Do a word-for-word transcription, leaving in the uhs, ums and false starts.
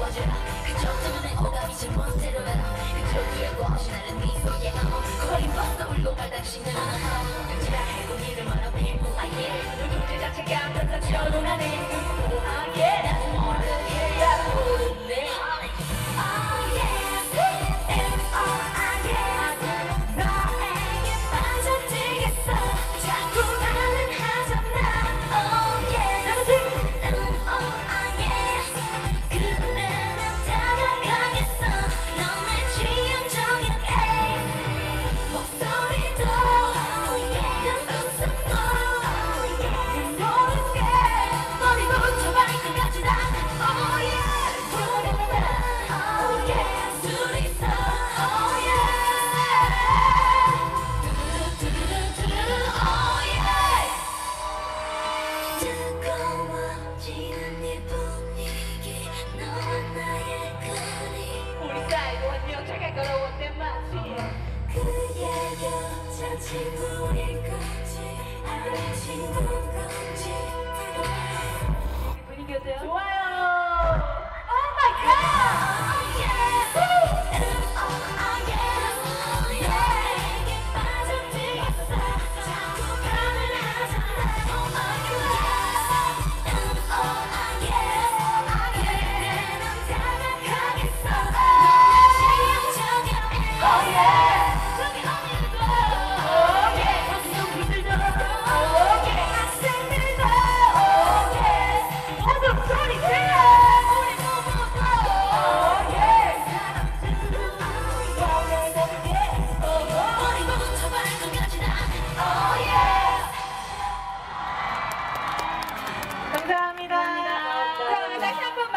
퍼져라 그쪽 때문에 오감이 제 멋대로 해라 그쪽 뒤에고 없이 나는 네 속에 거린 벗어 울고 말 당신은 눈치라 해도 니를 말하면 아예 누군지 자체가 다 전원하네 아예 나는 모르게 야 모르네 친구일 건지 아닌 친구인 건지 분위기 어때요? 좋아요.